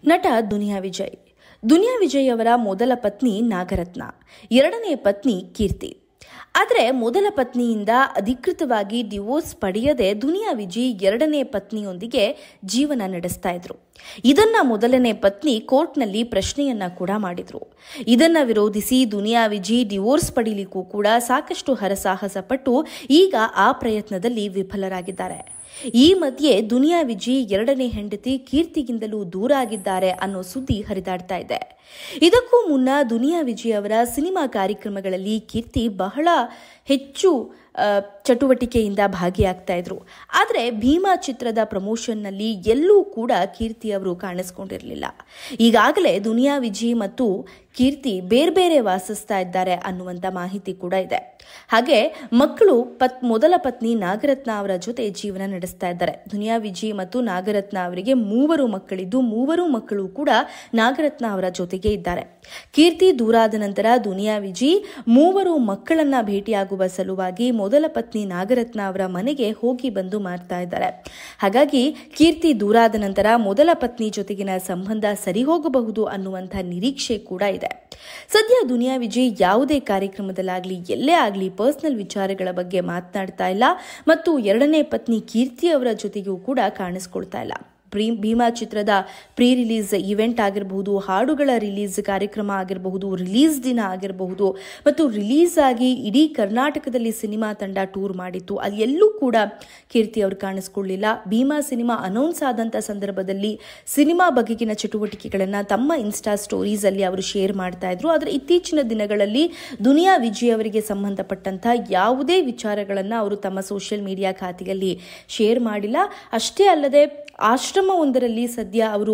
ನಟ ದುನಿಯಾ ವಿಜಯ್. ದುನಿಯಾ ವಿಜಯ್ ಅವರ ಮೊದಲ ಪತ್ನಿ ನಾಗರತ್ನ, ಎರಡನೇ ಪತ್ನಿ ಕೀರ್ತಿ. ಆದರೆ ಮೊದಲ ಪತ್ನಿಯಿಂದ ಅಧಿಕೃತವಾಗಿ ಡಿವೋರ್ಸ್ ಪಡೆಯದೆ ದುನಿಯಾ ವಿಜಯ್ ಎರಡನೇ ಪತ್ನಿಯೊಂದಿಗೆ ಜೀವನ ನಡೆಸ್ತಾ ಇದ್ರು. ಇದನ್ನ ಮೊದಲನೇ ಪತ್ನಿ ಕೋರ್ಟ್ನಲ್ಲಿ ಪ್ರಶ್ನೆಯನ್ನ ಕೂಡ ಮಾಡಿದ್ರು. ಇದನ್ನ ವಿರೋಧಿಸಿ ದುನಿಯಾ ವಿಜಯ್ ಡಿವೋರ್ಸ್ ಪಡೀಲಿಕ್ಕೂ ಕೂಡ ಸಾಕಷ್ಟು ಹರಸಾಹಸ ಪಟ್ಟು ಈಗ ಆ ಪ್ರಯತ್ನದಲ್ಲಿ ವಿಫಲರಾಗಿದ್ದಾರೆ. ಈ ಮಧ್ಯೆ ದುನಿಯಾ ವಿಜಯ್ ಎರಡನೇ ಹೆಂಡತಿ ಕೀರ್ತಿಗಿಂತಲೂ ದೂರ ಆಗಿದ್ದಾರೆ ಅನ್ನೋ ಸುದ್ದಿ ಹರಿದಾಡ್ತಾ ಇದೆ. ಇದಕ್ಕೂ ಮುನ್ನ ದುನಿಯಾ ವಿಜಯ್ ಅವರ ಸಿನಿಮಾ ಕಾರ್ಯಕ್ರಮಗಳಲ್ಲಿ ಕೀರ್ತಿ ಬಹಳ ಹೆಚ್ಚು ಚಟುವಟಿಕೆಯಿಂದ ಭಾಗಿಯಾಗ್ತಾ ಇದ್ರು. ಆದರೆ ಭೀಮಾ ಚಿತ್ರದ ಪ್ರಮೋಷನ್ನಲ್ಲಿ ಎಲ್ಲೂ ಕೂಡ ಕೀರ್ತಿ ಅವರು ಕಾಣಿಸ್ಕೊಂಡಿರಲಿಲ್ಲ. ಈಗಾಗಲೇ ದುನಿಯಾ ವಿಜಯ್ ಮತ್ತು ಕೀರ್ತಿ ಬೇರೆ ಬೇರೆ ವಾಸಿಸ್ತಾ ಇದ್ದಾರೆ ಅನ್ನುವಂಥ ಮಾಹಿತಿ ಕೂಡ ಇದೆ. ಹಾಗೆ ಮಕ್ಕಳು ಮೊದಲ ಪತ್ನಿ ನಾಗರತ್ನ ಅವರ ಜೊತೆ ಜೀವನ ನಡೆಸ್ತಾ ಇದ್ದಾರೆ. ದುನಿಯಾ ವಿಜಯ್ ಮತ್ತು ನಾಗರತ್ನ ಅವರಿಗೆ 3 ಮಕ್ಕಳಿದ್ದು 3 ಮಕ್ಕಳು ಕೂಡ ನಾಗರತ್ನ ಅವರ ಜೊತೆಗೆ ಇದ್ದಾರೆ. ಕೀರ್ತಿ ದೂರಾದ ನಂತರ ದುನಿಯಾ ವಿಜಯ್ 3 ಮಕ್ಕಳನ್ನ ಭೇಟಿಯಾಗುವ ಸಲುವಾಗಿ ಮೊದಲ ಪತ್ನಿ ನಾಗರತ್ನ ಅವರ ಮನೆಗೆ ಹೋಗಿ ಬಂದು ಮಾಡ್ತಾ ಇದ್ದಾರೆ. ಹಾಗಾಗಿ ಕೀರ್ತಿ ದೂರಾದ ನಂತರ ಮೊದಲ ಪತ್ನಿ ಜೊತೆಗಿನ ಸಂಬಂಧ ಸರಿ ಹೋಗಬಹುದು ಅನ್ನುವಂಥ ನಿರೀಕ್ಷೆ ಕೂಡ ಇದೆ. ಸದ್ಯ ದುನಿಯಾ ವಿಜಯ್ ಯಾವುದೇ ಕಾರ್ಯಕ್ರಮದಲ್ಲಾಗಲಿ ಎಲ್ಲೇ ಆಗಲಿ ಪರ್ಸನಲ್ ವಿಚಾರಗಳ ಬಗ್ಗೆ ಮಾತನಾಡ್ತಾ ಇಲ್ಲ ಮತ್ತು ಎರಡನೇ ಪತ್ನಿ ಕೀರ್ತಿ ಅವರ ಜೊತೆಗೂ ಕೂಡ ಕಾಣಿಸ್ಕೊಳ್ತಾ ಇಲ್ಲ. ಭೀಮಾ ಚಿತ್ರದ ಪ್ರೀ ರಿಲೀಸ್ ಇವೆಂಟ್ ಆಗಿರಬಹುದು, ಹಾಡುಗಳ ರಿಲೀಸ್ ಕಾರ್ಯಕ್ರಮ ಆಗಿರಬಹುದು, ರಿಲೀಸ್ ದಿನ ಆಗಿರಬಹುದು ಮತ್ತು ರಿಲೀಸ್ ಆಗಿ ಇಡೀ ಕರ್ನಾಟಕದಲ್ಲಿ ಸಿನಿಮಾ ತಂಡ ಟೂರ್ ಮಾಡಿತ್ತು. ಅಲ್ಲಿ ಎಲ್ಲೂ ಕೂಡ ಕೀರ್ತಿ ಅವರು ಕಾಣಿಸ್ಕೊಳ್ಳಿಲ್ಲ. ಭೀಮಾ ಸಿನಿಮಾ ಅನೌನ್ಸ್ ಆದಂಥ ಸಂದರ್ಭದಲ್ಲಿ ಸಿನಿಮಾ ಬಗೆಗಿನ ಚಟುವಟಿಕೆಗಳನ್ನು ತಮ್ಮ ಇನ್ಸ್ಟಾ ಸ್ಟೋರೀಸ್ ಅಲ್ಲಿ ಅವರು ಶೇರ್ ಮಾಡ್ತಾ ಇದ್ರು. ಆದರೆ ಇತ್ತೀಚಿನ ದಿನಗಳಲ್ಲಿ ದುನಿಯಾ ವಿಜಯ್ ಅವರಿಗೆ ಸಂಬಂಧಪಟ್ಟಂತ ಯಾವುದೇ ವಿಚಾರಗಳನ್ನು ಅವರು ತಮ್ಮ ಸೋಷಿಯಲ್ ಮೀಡಿಯಾ ಖಾತೆಯಲ್ಲಿ ಶೇರ್ ಮಾಡಿಲ್ಲ. ಅಷ್ಟೇ ಅಲ್ಲದೆ ಆಶ್ರಮವೊಂದರಲ್ಲಿ ಸದ್ಯ ಅವರು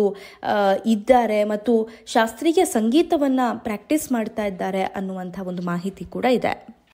ಇದ್ದಾರೆ ಮತ್ತು ಶಾಸ್ತ್ರೀಯ ಸಂಗೀತವನ್ನ ಪ್ರಾಕ್ಟೀಸ್ ಮಾಡ್ತಾ ಇದ್ದಾರೆ ಅನ್ನುವಂಥ ಒಂದು ಮಾಹಿತಿ ಕೂಡ ಇದೆ.